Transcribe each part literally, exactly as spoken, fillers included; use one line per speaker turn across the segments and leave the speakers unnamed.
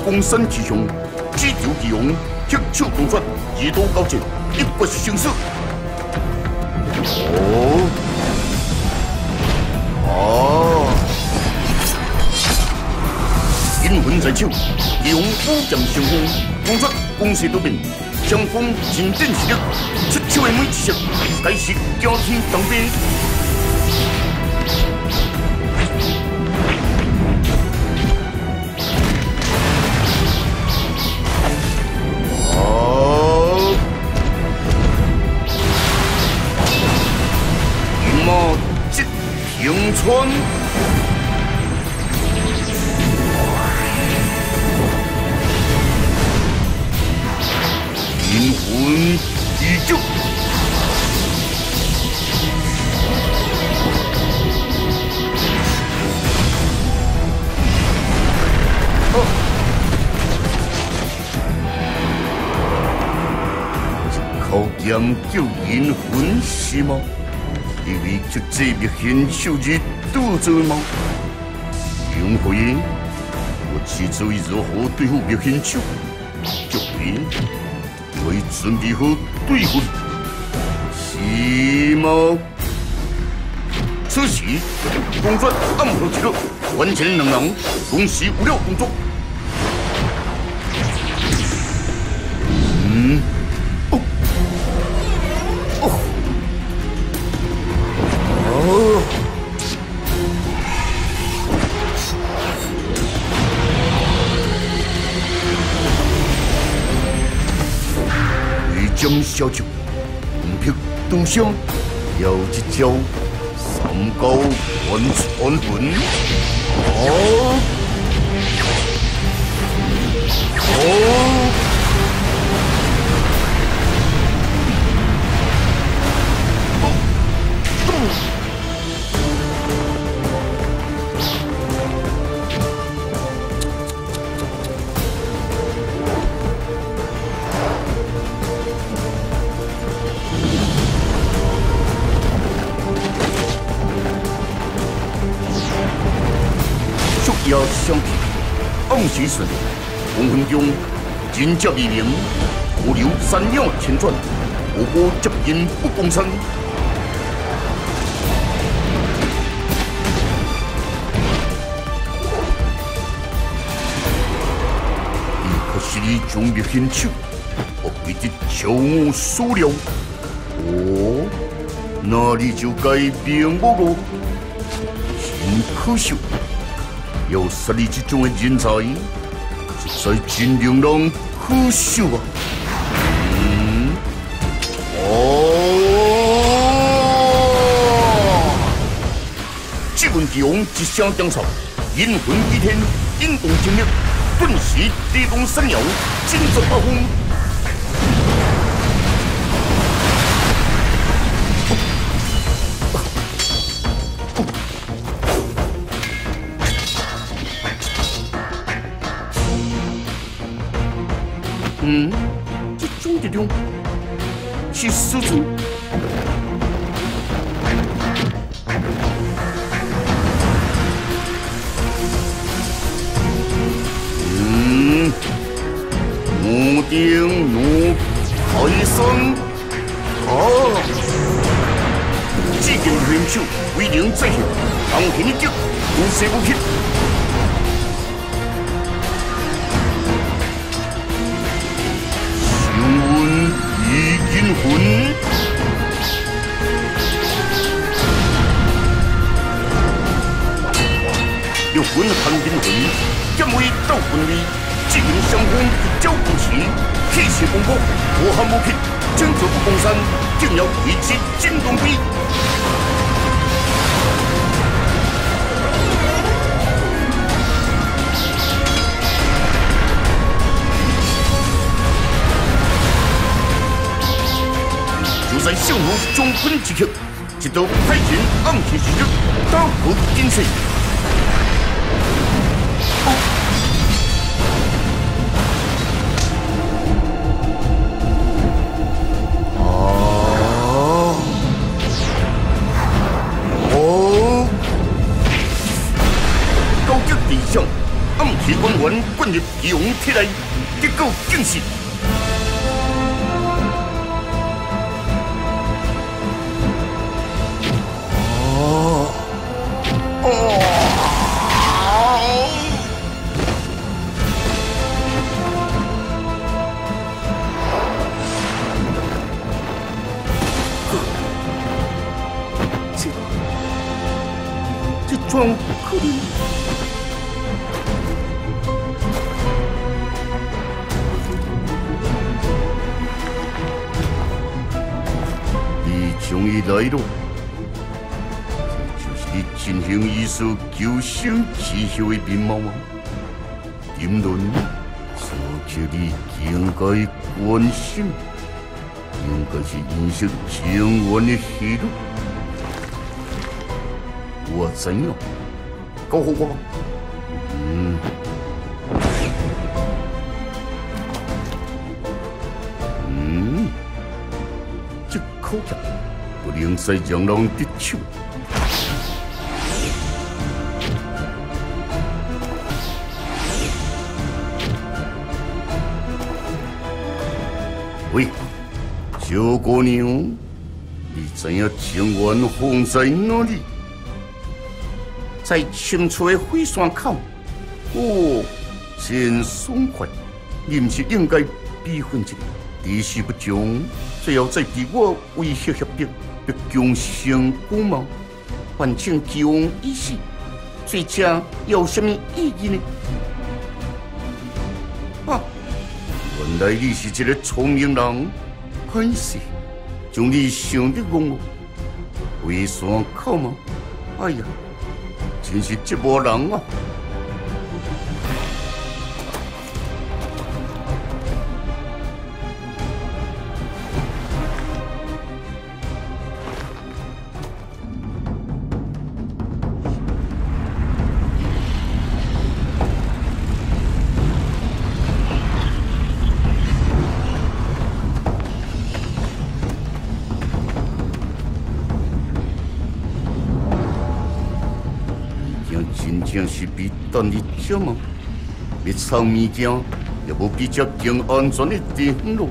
公山之上，只求其王铁手公决，二刀交战，一决生死。哦，哦，阴魂在手，其王虎剑相锋，公决攻势多变，双方真正实力，出手的每一式，皆是惊天动地。 平川，阴魂已久。哦，一口剑叫阴魂是吗？ 因为这这灭显手日杜做吗？杨辉，我只知如何对付灭显手，这边我已准备好对付，是吗？此时，公转暗号一落，完成两人同时有了动作。嗯。 将小酒，不匹独香，有一招三高还传魂。哦哦，要相匹，暗时顺，黄昏中真接黎明，河流山鸟千转，步步接近不公山。伊可是你将灭显手，我为这招我所料。哦，那你就该变我咯，真可惜。 要杀你这种的人才，实在真令人可惜啊！嗯，哦，这问帝王一声张哨，阴魂祭天，引动精力，顿时地动山摇，惊震八方。 嗯，这种这种是狮子。嗯，木丁怒海生啊！只见元首威灵再现，当天一击，无射无撇。 阴魂，有魂含阴魂，剑为斗魂力，只凭相逢一朝不齐，气势磅礴，无憾无匹，争夺不公山，竟要一击惊动飞。就在相如中分之刻，一道派遣暗器之日，刀口惊世。哦，哦，高级地上暗器光环。 混入强体内，结果竟是。 怎么可能？你终于来了，这就是你进行艺术求生之后的面貌吗？评论所求你应该关心，应该是认识情缘的戏路。 我怎样？告诉我吧。嗯。嗯，这口诀不能使让人得手。喂，小姑娘，你知影情缘放在哪里？ 在清楚的火山口，哦，真爽快！你唔是应该比分一下？地势不忠，最后再被我威胁脅迫，要强行鼓毛，反正期望已死，最正有什么意义呢？啊，原来你是一个聪明人，歹势，将你想得戆哦，火山口吗？哎呀！ 真是这波人啊！真正是比等你少吗？要藏物件，也无比较更安全的地方咯。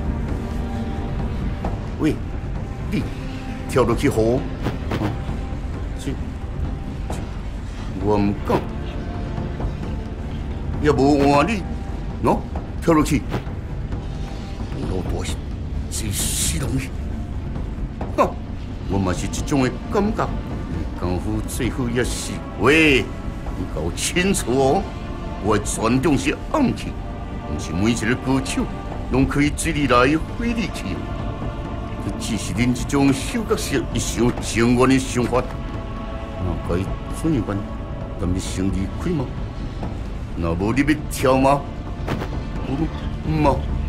喂，你跳落去河，啊，这这我唔敢，也无换你，喏，跳落去，老大是这死东西，哼，我嘛是这种的感觉。 功夫最好也是喂，你搞清楚哦！我的专长是暗器，不是每一个歌手拢可以嘴里来费力气。这只是恁这种小角色一想情愿的想法。那该怎样办？咱们先离开吗？那无你要跳吗？唔嘛。